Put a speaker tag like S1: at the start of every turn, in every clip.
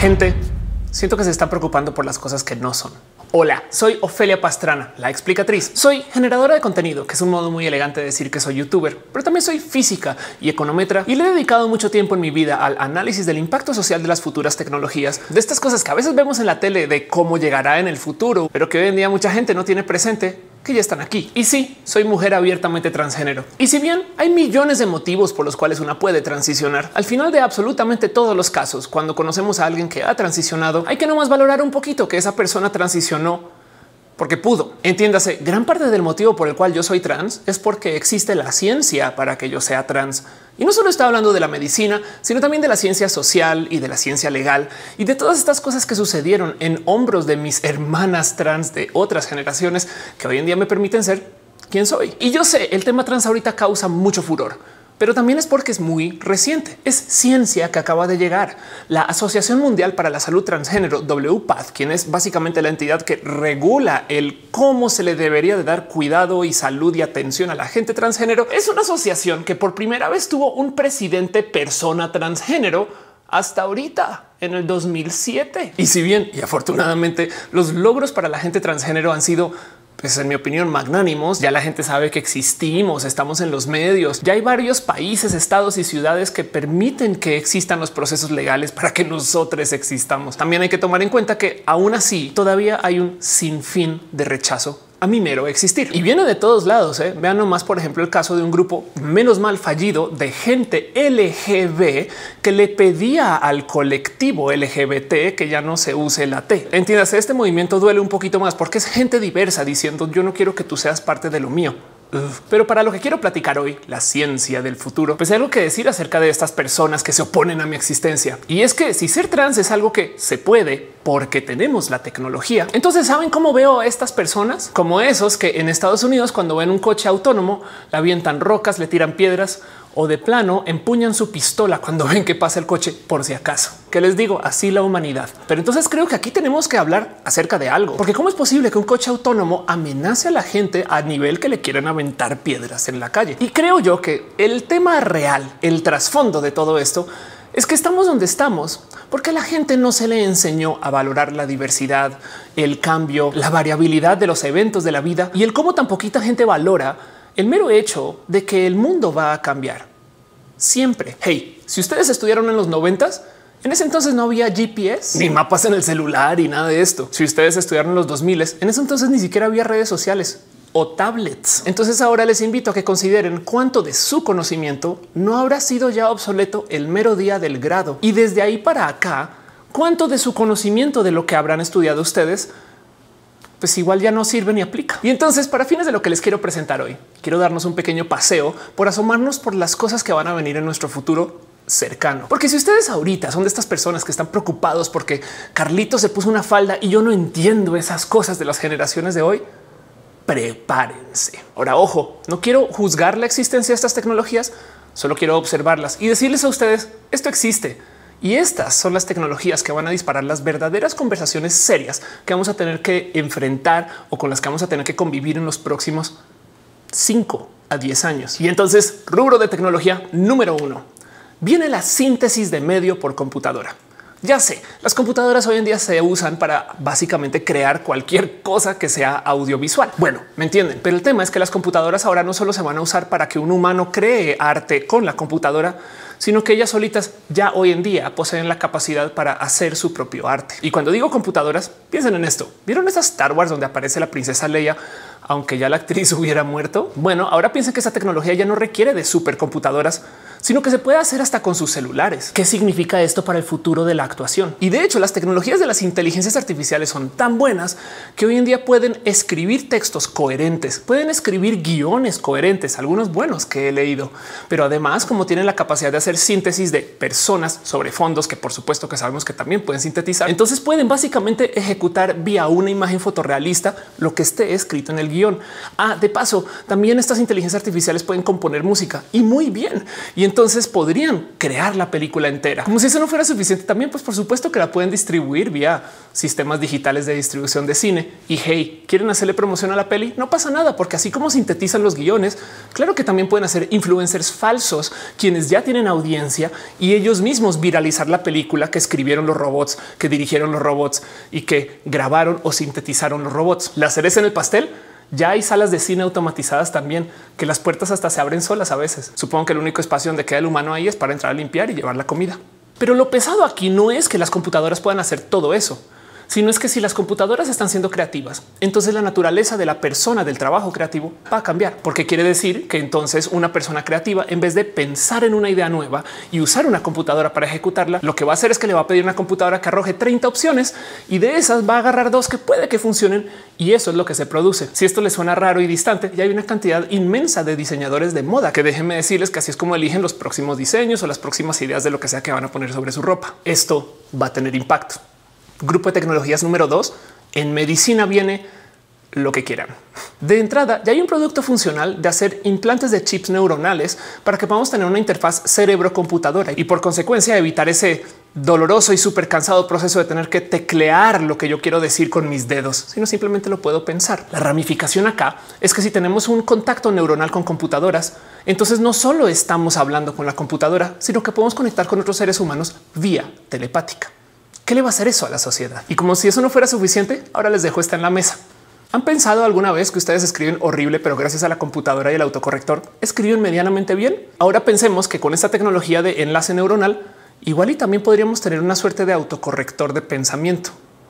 S1: Gente, siento que se están preocupando por las cosas que no son. Hola, soy Ofelia Pastrana, la explicatriz. Soy generadora de contenido, que es un modo muy elegante de decir que soy youtuber, pero también soy física y econometra y le he dedicado mucho tiempo en mi vida al análisis del impacto social de las futuras tecnologías, de estas cosas que a veces vemos en la tele de cómo llegará en el futuro, pero que hoy en día mucha gente no tiene presente que ya están aquí. Y sí, soy mujer abiertamente transgénero. Y si bien hay millones de motivos por los cuales una puede transicionar, al final de absolutamente todos los casos, cuando conocemos a alguien que ha transicionado, hay que nomás valorar un poquito que esa persona transicionó porque pudo. Entiéndase, gran parte del motivo por el cual yo soy trans es porque existe la ciencia para que yo sea trans. Y no solo está hablando de la medicina, sino también de la ciencia social y de la ciencia legal y de todas estas cosas que sucedieron en hombros de mis hermanas trans de otras generaciones que hoy en día me permiten ser quien soy. Y yo sé, el tema trans ahorita causa mucho furor, pero también es porque es muy reciente. Es ciencia que acaba de llegar. La Asociación Mundial para la Salud Transgénero, WPATH, quien es básicamente la entidad que regula el cómo se le debería de dar cuidado y salud y atención a la gente transgénero, es una asociación que por primera vez tuvo un presidente persona transgénero hasta ahorita, en el 2007. Y si bien, y afortunadamente, los logros para la gente transgénero han sido, pues en mi opinión, magnánimos. Ya la gente sabe que existimos, estamos en los medios. Ya hay varios países, estados y ciudades que permiten que existan los procesos legales para que nosotros existamos. También hay que tomar en cuenta que aún así todavía hay un sinfín de rechazo a mi mero existir y viene de todos lados. Vean nomás, por ejemplo, el caso de un grupo menos mal fallido de gente LGB que le pedía al colectivo LGBT que ya no se use la T. Entiéndase, este movimiento duele un poquito más porque es gente diversa diciendo yo no quiero que tú seas parte de lo mío. Pero para lo que quiero platicar hoy, la ciencia del futuro, pues hay algo que decir acerca de estas personas que se oponen a mi existencia. Y es que si ser trans es algo que se puede porque tenemos la tecnología, entonces ¿saben cómo veo a estas personas? Como esos que en Estados Unidos cuando ven un coche autónomo le avientan rocas, le tiran piedras o de plano empuñan su pistola cuando ven que pasa el coche por si acaso. ¿Qué les digo? Así la humanidad. Pero entonces creo que aquí tenemos que hablar acerca de algo, porque cómo es posible que un coche autónomo amenace a la gente a nivel que le quieran aventar piedras en la calle. Y creo yo que el tema real, el trasfondo de todo esto es que estamos donde estamos porque a la gente no se le enseñó a valorar la diversidad, el cambio, la variabilidad de los eventos de la vida y el cómo tan poquita gente valora el mero hecho de que el mundo va a cambiar siempre. Hey, si ustedes estudiaron en los 90s, en ese entonces no había GPS ni mapas en el celular y nada de esto. Si ustedes estudiaron en los 2000s, en ese entonces ni siquiera había redes sociales o tablets. Entonces ahora les invito a que consideren cuánto de su conocimiento no habrá sido ya obsoleto el mero día del grado. Y desde ahí para acá, cuánto de su conocimiento de lo que habrán estudiado ustedes pues igual ya no sirve ni aplica. Y entonces, para fines de lo que les quiero presentar hoy, quiero darnos un pequeño paseo por asomarnos por las cosas que van a venir en nuestro futuro cercano. Porque si ustedes ahorita son de estas personas que están preocupados porque Carlito se puso una falda y yo no entiendo esas cosas de las generaciones de hoy, prepárense. Ahora, ojo, no quiero juzgar la existencia de estas tecnologías, solo quiero observarlas y decirles a ustedes esto existe. Y estas son las tecnologías que van a disparar las verdaderas conversaciones serias que vamos a tener que enfrentar o con las que vamos a tener que convivir en los próximos 5 a 10 años. Y entonces, rubro de tecnología número 1, viene la síntesis de medio por computadora. Ya sé, las computadoras hoy en día se usan para básicamente crear cualquier cosa que sea audiovisual. Bueno, me entienden, pero el tema es que las computadoras ahora no solo se van a usar para que un humano cree arte con la computadora, sino que ellas solitas ya hoy en día poseen la capacidad para hacer su propio arte. Y cuando digo computadoras, piensen en esto. ¿Vieron esa Star Wars donde aparece la princesa Leia, aunque ya la actriz hubiera muerto? Bueno, ahora piensen que esa tecnología ya no requiere de supercomputadoras, sino que se puede hacer hasta con sus celulares. ¿Qué significa esto para el futuro de la actuación? Y de hecho, las tecnologías de las inteligencias artificiales son tan buenas que hoy en día pueden escribir textos coherentes, pueden escribir guiones coherentes, algunos buenos que he leído, pero además, como tienen la capacidad de hacer síntesis de personas sobre fondos, que por supuesto que sabemos que también pueden sintetizar, entonces pueden básicamente ejecutar vía una imagen fotorrealista lo que esté escrito en el guión. guión. De paso, también estas inteligencias artificiales pueden componer música y muy bien. Y entonces podrían crear la película entera. Como si eso no fuera suficiente, también pues por supuesto que la pueden distribuir vía sistemas digitales de distribución de cine. Y hey, ¿quieren hacerle promoción a la peli? No pasa nada, porque así como sintetizan los guiones, claro que también pueden hacer influencers falsos, quienes ya tienen audiencia y ellos mismos viralizar la película que escribieron los robots, que dirigieron los robots y que grabaron o sintetizaron los robots. La cereza en el pastel: ya hay salas de cine automatizadas también, que las puertas hasta se abren solas a veces. Supongo que el único espacio donde queda el humano ahí es para entrar a limpiar y llevar la comida. Pero lo pesado aquí no es que las computadoras puedan hacer todo eso, sino es que si las computadoras están siendo creativas, entonces la naturaleza de la persona del trabajo creativo va a cambiar, porque quiere decir que entonces una persona creativa, en vez de pensar en una idea nueva y usar una computadora para ejecutarla, lo que va a hacer es que le va a pedir una computadora que arroje 30 opciones y de esas va a agarrar 2 que puede que funcionen, y eso es lo que se produce. Si esto les suena raro y distante, ya hay una cantidad inmensa de diseñadores de moda que déjenme decirles que así es como eligen los próximos diseños o las próximas ideas de lo que sea que van a poner sobre su ropa. Esto va a tener impacto. Grupo de tecnologías número 2. En medicina viene lo que quieran. De entrada, ya hay un producto funcional de hacer implantes de chips neuronales para que podamos tener una interfaz cerebro-computadora y por consecuencia evitar ese doloroso y súper cansado proceso de tener que teclear lo que yo quiero decir con mis dedos, sino simplemente lo puedo pensar. La ramificación acá es que si tenemos un contacto neuronal con computadoras, entonces no solo estamos hablando con la computadora, sino que podemos conectar con otros seres humanos vía telepática. ¿Qué le va a hacer eso a la sociedad? Y como si eso no fuera suficiente, ahora les dejo esta en la mesa. ¿Han pensado alguna vez que ustedes escriben horrible, pero gracias a la computadora y el autocorrector escriben medianamente bien? Ahora pensemos que con esta tecnología de enlace neuronal, igual y también podríamos tener una suerte de autocorrector de pensamiento.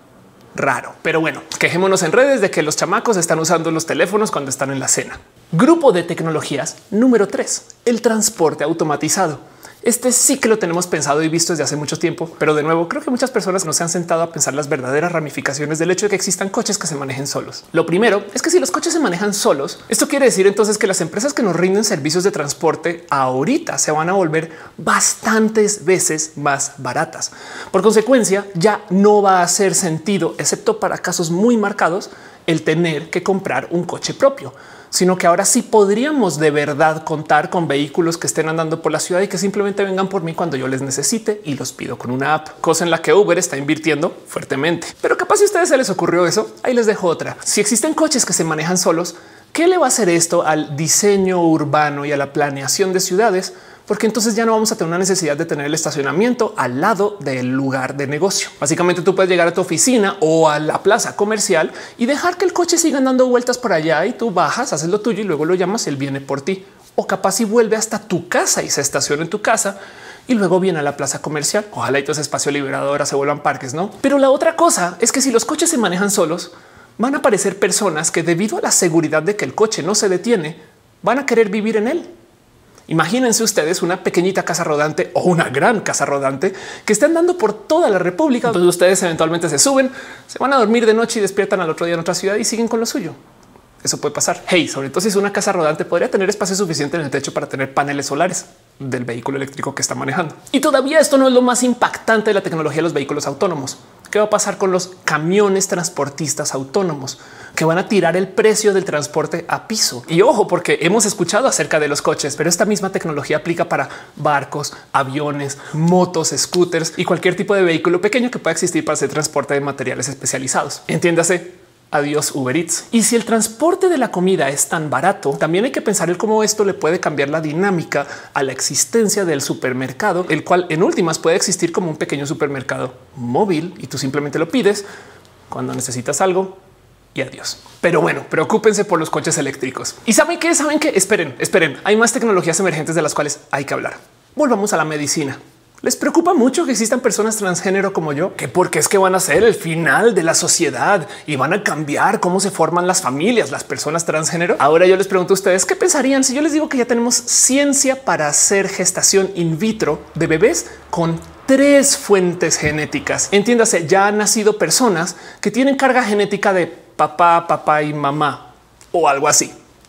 S1: Raro, pero bueno, quejémonos en redes de que los chamacos están usando los teléfonos cuando están en la cena. Grupo de tecnologías número 3, el transporte automatizado. Este sí que lo tenemos pensado y visto desde hace mucho tiempo, pero de nuevo creo que muchas personas no se han sentado a pensar las verdaderas ramificaciones del hecho de que existan coches que se manejen solos. Lo primero es que si los coches se manejan solos, esto quiere decir entonces que las empresas que nos rinden servicios de transporte ahorita se van a volver bastantes veces más baratas. Por consecuencia, ya no va a hacer sentido, excepto para casos muy marcados, el tener que comprar un coche propio, sino que ahora sí podríamos de verdad contar con vehículos que estén andando por la ciudad y que simplemente vengan por mí cuando yo les necesite y los pido con una app, cosa en la que Uber está invirtiendo fuertemente. Pero capaz si a ustedes se les ocurrió eso, ahí les dejo otra. Si existen coches que se manejan solos, ¿qué le va a hacer esto al diseño urbano y a la planeación de ciudades? Porque entonces ya no vamos a tener una necesidad de tener el estacionamiento al lado del lugar de negocio. Básicamente tú puedes llegar a tu oficina o a la plaza comercial y dejar que el coche siga dando vueltas por allá y tú bajas, haces lo tuyo y luego lo llamas y él viene por ti. O capaz si vuelve hasta tu casa y se estaciona en tu casa y luego viene a la plaza comercial. Ojalá y todo ese espacio liberado ahora se vuelvan parques, ¿no? Pero la otra cosa es que si los coches se manejan solos, van a aparecer personas que debido a la seguridad de que el coche no se detiene, van a querer vivir en él. Imagínense ustedes una pequeñita casa rodante o una gran casa rodante que esté andando por toda la República. Entonces ustedes eventualmente se suben, se van a dormir de noche y despiertan al otro día en otra ciudad y siguen con lo suyo. Eso puede pasar. Hey, sobre todo si es una casa rodante, podría tener espacio suficiente en el techo para tener paneles solares del vehículo eléctrico que está manejando. Y todavía esto no es lo más impactante de la tecnología de los vehículos autónomos. ¿Qué va a pasar con los camiones transportistas autónomos que van a tirar el precio del transporte a piso? Y ojo, porque hemos escuchado acerca de los coches, pero esta misma tecnología aplica para barcos, aviones, motos, scooters y cualquier tipo de vehículo pequeño que pueda existir para hacer transporte de materiales especializados. Entiéndase, adiós Uber Eats. Y si el transporte de la comida es tan barato, también hay que pensar en cómo esto le puede cambiar la dinámica a la existencia del supermercado, el cual en últimas puede existir como un pequeño supermercado móvil y tú simplemente lo pides cuando necesitas algo y adiós. Pero bueno, preocúpense por los coches eléctricos. Y saben qué? Esperen. Hay más tecnologías emergentes de las cuales hay que hablar. Volvamos a la medicina. ¿Les preocupa mucho que existan personas transgénero como yo? Que porque es que van a ser el final de la sociedad y van a cambiar cómo se forman las familias, las personas transgénero. Ahora yo les pregunto a ustedes qué pensarían si yo les digo que ya tenemos ciencia para hacer gestación in vitro de bebés con 3 fuentes genéticas. Entiéndase, ya han nacido personas que tienen carga genética de papá y mamá o algo así.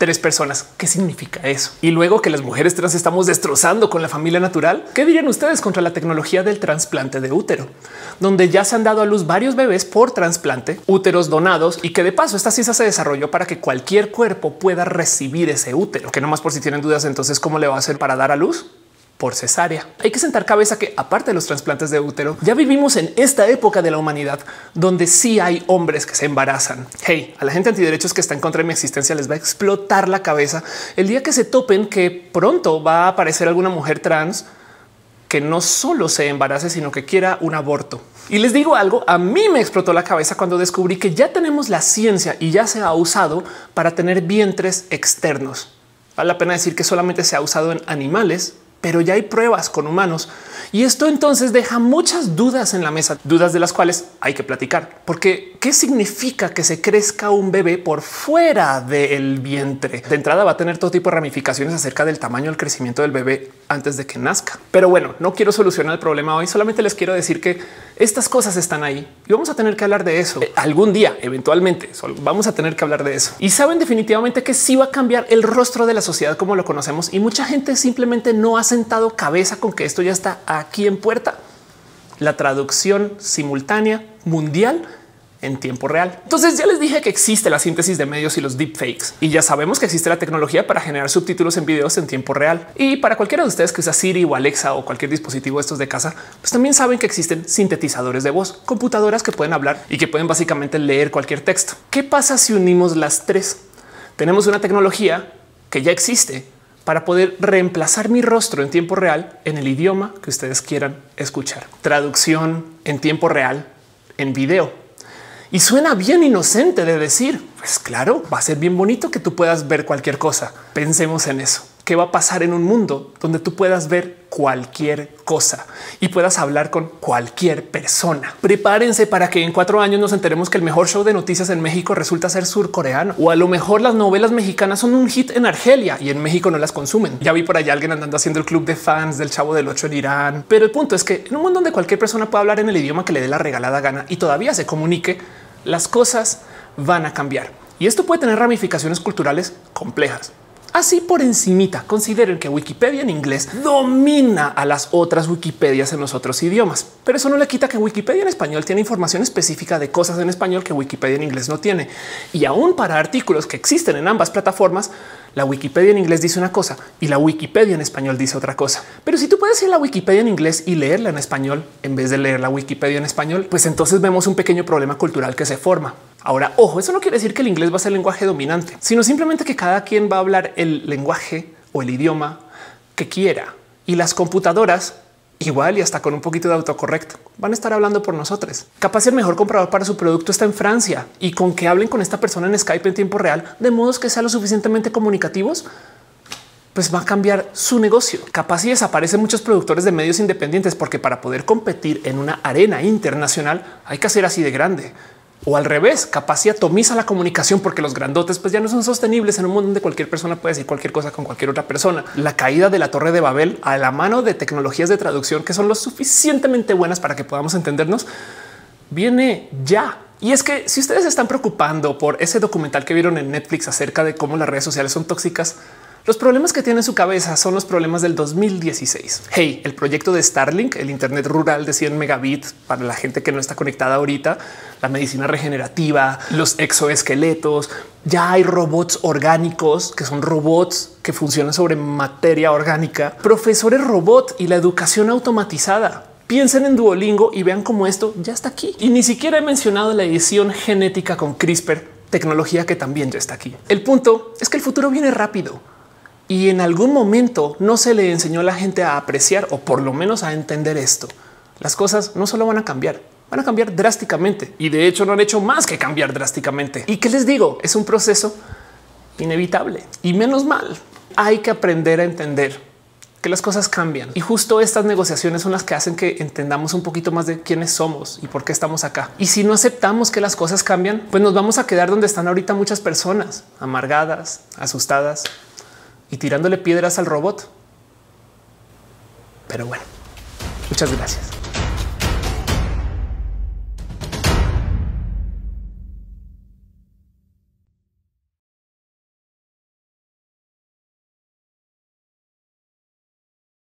S1: 3 personas. ¿Qué significa eso? Y luego que las mujeres trans estamos destrozando con la familia natural. ¿Qué dirían ustedes contra la tecnología del trasplante de útero, donde ya se han dado a luz varios bebés por trasplante, úteros donados, y que de paso esta ciencia se desarrolló para que cualquier cuerpo pueda recibir ese útero? Que nomás por si tienen dudas, entonces ¿cómo le va a hacer para dar a luz? Por cesárea. Hay que sentar cabeza que aparte de los trasplantes de útero, ya vivimos en esta época de la humanidad donde sí hay hombres que se embarazan. Hey, a la gente antiderechos que está en contra de mi existencia les va a explotar la cabeza el día que se topen que pronto va a aparecer alguna mujer trans que no solo se embarace, sino que quiera un aborto. Y les digo algo, a mí me explotó la cabeza cuando descubrí que ya tenemos la ciencia y ya se ha usado para tener vientres externos. Vale la pena decir que solamente se ha usado en animales, pero ya hay pruebas con humanos. Y esto entonces deja muchas dudas en la mesa, dudas de las cuales hay que platicar. Porque ¿qué significa que se crezca un bebé por fuera del vientre? De entrada va a tener todo tipo de ramificaciones acerca del tamaño del crecimiento del bebé antes de que nazca. Pero bueno, no quiero solucionar el problema hoy, solamente les quiero decir que estas cosas están ahí y vamos a tener que hablar de eso algún día, eventualmente. Vamos a tener que hablar de eso. Y saben definitivamente que sí va a cambiar el rostro de la sociedad como lo conocemos, y mucha gente simplemente no ha sentado cabeza con que esto ya está aquí en puerta. La traducción simultánea mundial en tiempo real. Entonces ya les dije que existe la síntesis de medios y los deepfakes, y ya sabemos que existe la tecnología para generar subtítulos en videos en tiempo real. Y para cualquiera de ustedes que usa Siri o Alexa o cualquier dispositivo de estos de casa, pues también saben que existen sintetizadores de voz, computadoras que pueden hablar y que pueden básicamente leer cualquier texto. ¿Qué pasa si unimos las tres? Tenemos una tecnología que ya existe para poder reemplazar mi rostro en tiempo real en el idioma que ustedes quieran escuchar. Traducción en tiempo real en video. Y suena bien inocente de decir, pues claro, va a ser bien bonito que tú puedas ver cualquier cosa. Pensemos en eso. ¿Qué va a pasar en un mundo donde tú puedas ver cualquier cosa y puedas hablar con cualquier persona? Prepárense para que en 4 años nos enteremos que el mejor show de noticias en México resulta ser surcoreano, o a lo mejor las novelas mexicanas son un hit en Argelia y en México no las consumen. Ya vi por allá alguien andando haciendo el club de fans del Chavo del Ocho en Irán. Pero el punto es que en un mundo donde cualquier persona puede hablar en el idioma que le dé la regalada gana y todavía se comunique, las cosas van a cambiar. Y esto puede tener ramificaciones culturales complejas. Así por encimita, consideren que Wikipedia en inglés domina a las otras Wikipedias en los otros idiomas, pero eso no le quita que Wikipedia en español tiene información específica de cosas en español que Wikipedia en inglés no tiene. Y aún para artículos que existen en ambas plataformas, la Wikipedia en inglés dice una cosa y la Wikipedia en español dice otra cosa. Pero si tú puedes ir a la Wikipedia en inglés y leerla en español en vez de leer la Wikipedia en español, pues entonces vemos un pequeño problema cultural que se forma. Ahora, ojo, eso no quiere decir que el inglés va a ser el lenguaje dominante, sino simplemente que cada quien va a hablar el lenguaje o el idioma que quiera, y las computadoras igual y hasta con un poquito de autocorrecto van a estar hablando por nosotros. Capaz el mejor comprador para su producto está en Francia, y con que hablen con esta persona en Skype en tiempo real, de modos que sean lo suficientemente comunicativos, pues va a cambiar su negocio. Capaz y desaparecen muchos productores de medios independientes, porque para poder competir en una arena internacional hay que hacer así de grande. O al revés, capaz y atomiza la comunicación, porque los grandotes pues ya no son sostenibles en un mundo donde cualquier persona puede decir cualquier cosa con cualquier otra persona. La caída de la Torre de Babel a la mano de tecnologías de traducción que son lo suficientemente buenas para que podamos entendernos viene ya. Y es que si ustedes están preocupando por ese documental que vieron en Netflix acerca de cómo las redes sociales son tóxicas, los problemas que tiene en su cabeza son los problemas del 2016. Hey, el proyecto de Starlink, el Internet rural de 100 megabits para la gente que no está conectada ahorita, la medicina regenerativa, los exoesqueletos. Ya hay robots orgánicos que son robots que funcionan sobre materia orgánica, profesores robot y la educación automatizada. Piensen en Duolingo y vean cómo esto ya está aquí. Y ni siquiera he mencionado la edición genética con CRISPR, tecnología que también ya está aquí. El punto es que el futuro viene rápido. Y en algún momento no se le enseñó a la gente a apreciar o por lo menos a entender esto. Las cosas no solo van a cambiar drásticamente, y de hecho no han hecho más que cambiar drásticamente. ¿Y qué les digo? Es un proceso inevitable y menos mal. Hay que aprender a entender que las cosas cambian, y justo estas negociaciones son las que hacen que entendamos un poquito más de quiénes somos y por qué estamos acá. Y si no aceptamos que las cosas cambian, pues nos vamos a quedar donde están ahorita muchas personas, amargadas, asustadas y tirándole piedras al robot. Pero bueno, muchas gracias.